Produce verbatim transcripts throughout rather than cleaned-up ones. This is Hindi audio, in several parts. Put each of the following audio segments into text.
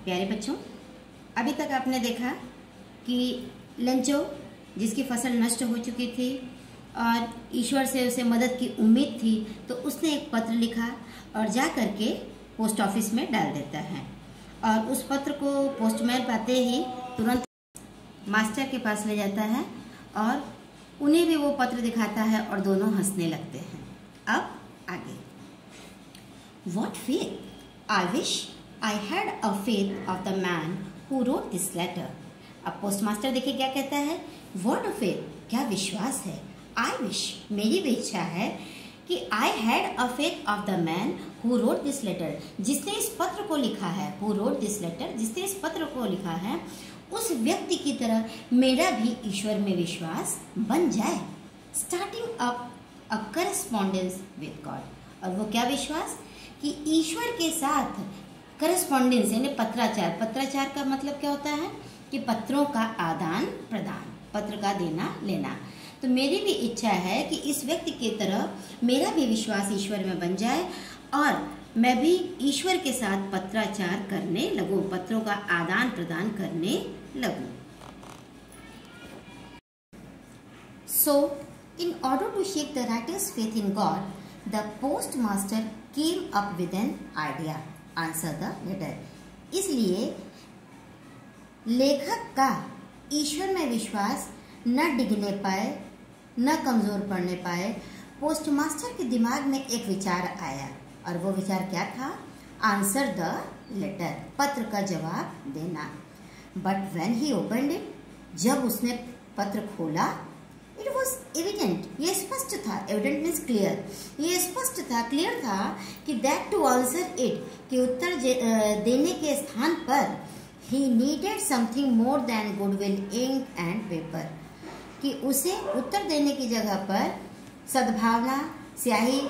प्यारे बच्चों, अभी तक आपने देखा कि लेंचो जिसकी फसल नष्ट हो चुकी थी और ईश्वर से उसे मदद की उम्मीद थी, तो उसने एक पत्र लिखा और जा करके पोस्ट ऑफिस में डाल देता है। और उस पत्र को पोस्टमैन पाते ही तुरंत मास्टर के पास ले जाता है और उन्हें भी वो पत्र दिखाता है और दोनों हंसने लगते हैं। अब आगे, What faith? I wish I had a faith of the man who wrote this letter. अब पोस्ट मास्टर देखिए क्या कहता है, What a faith? क्या विश्वास है। I wish, मेरी भी इच्छा है कि I had a faith of the man who wrote this letter. जिसने इस पत्र को लिखा है, who wrote this letter, जिसने इस पत्र को लिखा है, उस व्यक्ति की तरह मेरा भी ईश्वर में विश्वास बन जाए। Starting up a correspondence with God. और वो क्या विश्वास कि ईश्वर के साथ करस्पॉन्डेंस यानी पत्राचार। पत्राचार का मतलब क्या होता है कि पत्रों का आदान प्रदान, पत्र का देना लेना। तो मेरी भी इच्छा है कि इस व्यक्ति की तरह मेरा भी विश्वास ईश्वर में बन जाए और मैं भी ईश्वर के साथ पत्राचार करने लगूं, पत्रों का आदान प्रदान करने लगूं। So, in order to shake the writer's faith in God, the postmaster came up with an idea. Answer the letter. इसलिए लेखक का ईश्वर में विश्वास न डिगने पाए, न कमजोर पड़ने पाए, पोस्टमास्टर के दिमाग में एक विचार आया। और वो विचार क्या था? आंसर द लेटर, पत्र का जवाब देना। But when he opened it, जब उसने पत्र खोला, इट वॉज एविडेंट, ये स्पष्ट था। एविडेंट मीन्स क्लियर, ये स्पष्ट था, क्लियर था कि दैट टू आंसर इट, कि उत्तर देने के स्थान पर he needed something more than goodwill, ink and paper, कि उसे उत्तर देने की जगह पर सद्भावना, स्याही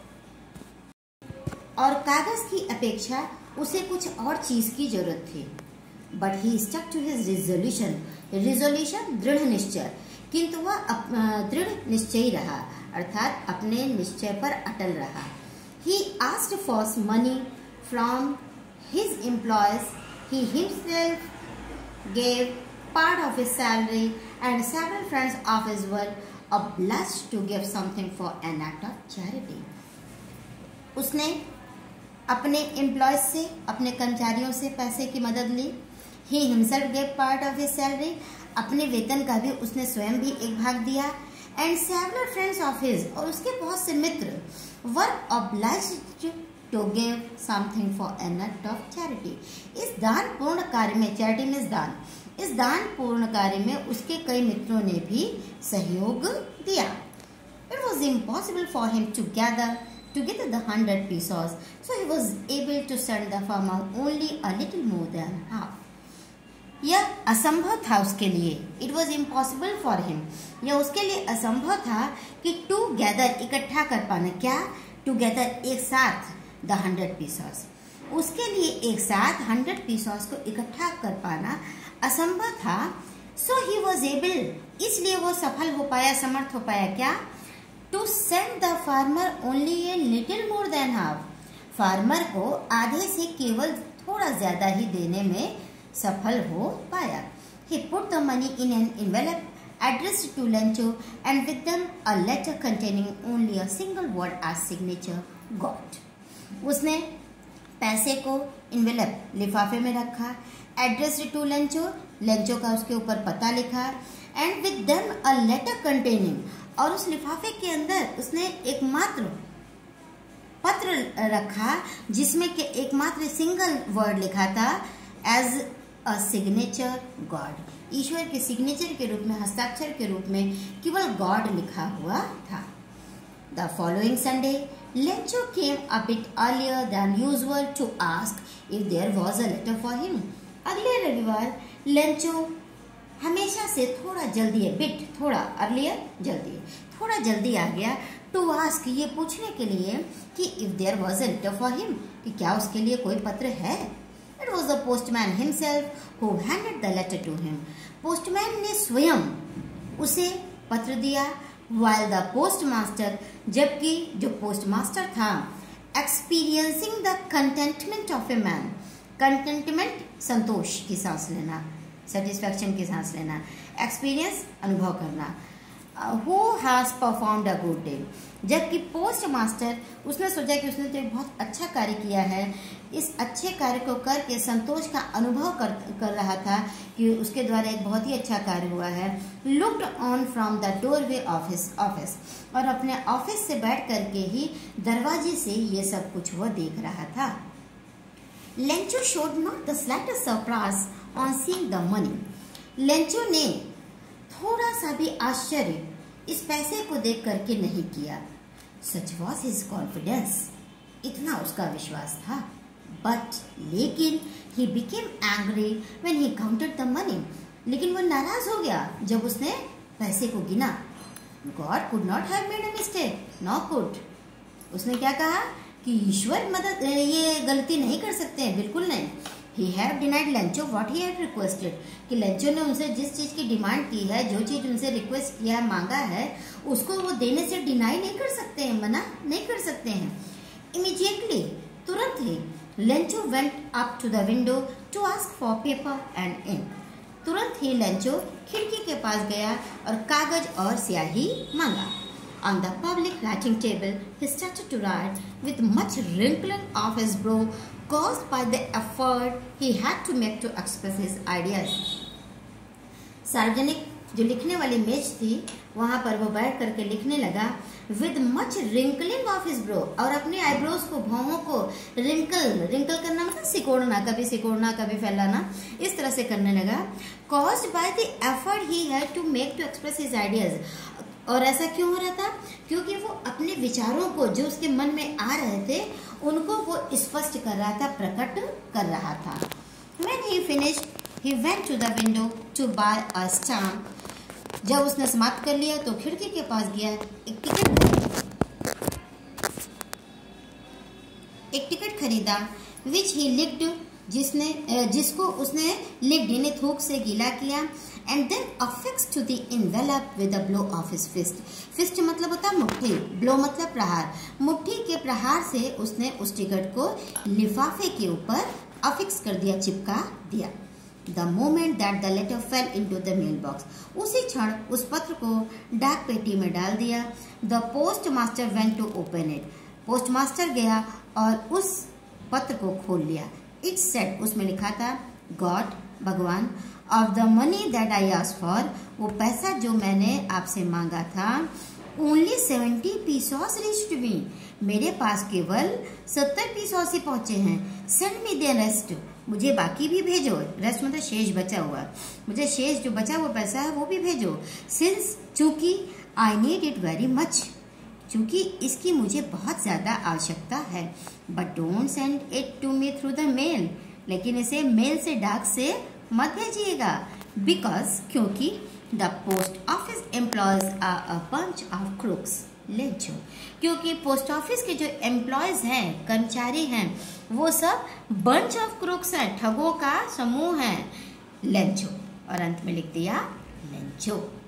और कागज की अपेक्षा उसे कुछ और चीज की जरूरत थी। But he stuck to his resolution, resolution दृढ़ निश्चय, किंतु वह दृढ़ निश्चयी रहा, अर्थात अपने निश्चय पर अटल रहा। He asked for money from his employees. He himself gave part of his salary, and several friends of his were obliged to give something for an act of charity. उसने अपने एम्प्लॉयज से, अपने कर्मचारियों से पैसे की मदद ली। He himself gave part of his salary. अपने वेतन का भी उसने स्वयं भी एक भाग दिया। And several friends of his, और उसके बहुत से मित्र, were obliged to give something for an act of charity. इस दान पूर्ण कार्य में, चैरिटी मीन्स दान, इस दान पूर्ण कार्य में उसके कई मित्रों ने भी सहयोग दिया। It was impossible for him to gather together the hundred pesos, so he was able to send the farmer only a little more than half. यह असंभव था उसके लिए, it was impossible for him, यह उसके लिए असंभव था कि टू गैदर, इकट्ठा कर पाना। क्या? टू गैदर, एक साथ, द हंड्रेड पीसॉस, उसके लिए एक साथ हंड्रेड पीसॉस को इकट्ठा कर पाना असंभव था। सो ही वॉज एबल, इसलिए वो सफल हो पाया, समर्थ हो पाया। क्या? To send the farmer only a little more than half, farmer को आधे से केवल थोड़ा ज्यादा ही देने में सफल हो पाया। He put the money in an envelope addressed to Lencho and with them a letter containing only a single word as signature, God. उसने पैसे को इन्वेलप, लिफाफे में रखा, addressed to Lencho, लेंचो का उसके ऊपर पता लिखा, and with them a letter containing, और उस लिफाफे के अंदर उसने एकमात्र पत्र रखा जिसमें के एकमात्र सिंगल वर्ड लिखा था, एज अ सिग्नेचर गॉड, ईश्वर के सिग्नेचर के रूप में, हस्ताक्षर के रूप में केवल गॉड लिखा हुआ था। The following Sunday Lencho came a bit earlier than usual to ask if there was a letter for him. अगले रविवार लेंचो हमेशा से थोड़ा जल्दी है, बिट थोड़ा, अर्लियर जल्दी, थोड़ा जल्दी आ गया टू आस्क, ये पूछने के लिए कि if there was a letter for him, कि क्या उसके लिए कोई पत्र है। It was the postman himself who handed the letter to him. Postman ने स्वयं उसे पत्र दिया, while the postmaster, जबकि जो postmaster था, experiencing the contentment of a man, contentment संतोष की सांस लेना, सेटिस्फैक्शन की सांस लेना, एक्सपीरियंस अनुभव करना, who has performed a good deed. जबकि पोस्ट मास्टर उसने सोचा कि उसने तो एक बहुत अच्छा कार्य किया है, इस अच्छे कार्य को करके संतोष का अनुभव कर कर रहा था कि उसके द्वारा एक बहुत ही अच्छा कार्य हुआ है। Looked on from the doorway office office और अपने ऑफिस से बैठ करके ही दरवाजे से ये सब कुछ वो देख रहा था। Lencho showed not the slightest surprise on seeing the money. Lencho ने थोड़ा सा भी आश्चर्य इस पैसे को देख करके नहीं किया। सच वॉज हिज कॉन्फिडेंस, इतना उसका विश्वास था। बट लेकिन he became angry when he counted the money. लेकिन वो नाराज हो गया जब उसने पैसे को गिना। God could not have made a mistake, no could. उसने क्या कहा कि ईश्वर मदद ये गलती नहीं कर सकते हैं, बिल्कुल नहीं। He had denied Lencho what he had requested, कि लेंचो ने उनसे जिस चीज की डिमांड की है, जो चीज उनसे रिक्वेस्ट किया है, मांगा है, उसको वो देने से डिनाई नहीं कर सकते हैं, मना नहीं कर सकते हैं। Immediately, तुरंत ही Lencho went up to the window to ask for paper and ink. तुरंत ही लेंचो खिड़की के पास गया और कागज और स्याही मांगा। On the public writing table, he started to write with much wrinkling of his brow caused by the effort he had to make to express his ideas. सार्वजनिक जो लिखने वाली मेज थी वहाँ पर वो बैठ करके लिखने लगा with much wrinkling of his brow, और अपने आईब्रोज को, भौहों को रिंकल रिंकल करना मतलब सिकोड़ना, कभी सिकोड़ना कभी फैलाना, इस तरह से करने लगा। caused by the effort he had to make to express his ideas, और ऐसा क्यों हो रहा था? क्योंकि वो अपने विचारों को जो उसके मन में आ रहे थे उनको वो स्पष्ट कर रहा था, प्रकट कर रहा था। When he finished, he went to the window to buy a stamp. जब उसने समाप्त कर लिया तो खिड़की के पास गया, एक टिकट एक टिकट खरीदा। Which he licked, जिसने जिसको उसने लिक्ड यानी थूक से गीला किया। And then affixed to the envelope with a blow of his fist. Fist मतलब होता है मुट्ठी, blow मतलब प्रहार। मुट्ठी के प्रहार से उसने उस टिकट को लिफाफे के ऊपर अफिक्स कर दिया, चिपका दिया। The moment that the letter fell into the mailbox, उसी क्षण उस पत्र को डाक पेटी में डाल दिया। The postmaster went to open it. Postmaster गया और उस पत्र को खोल लिया। It said, उसमें लिखा था, God, भगवान, of the money that I asked for, वो पैसा जो मैंने आपसे मांगा था, only seventy pesos reached me, मेरे पास केवल सत्तर पीसों से पहुंचे हैं। Send me the rest, मुझे बाकी भी भेजो। रेस्ट मतलब शेष बचा हुआ, मुझे शेष जो बचा हुआ पैसा है वो भी भेजो। Since, चूंकि I need it very much, चूंकि इसकी मुझे बहुत ज्यादा आवश्यकता है। But don't send it to me through the mail, लेकिन इसे मेल से, डाक से मत भेजिएगा। बिकॉज, क्योंकि the post office employees are a bunch of crooks. Lencho, क्योंकि पोस्ट ऑफिस के जो एम्प्लॉयज हैं, कर्मचारी हैं, वो सब बंच ऑफ क्रूक्स हैं, ठगों का समूह है। लेंचो, और अंत में लिख दिया लेंचो।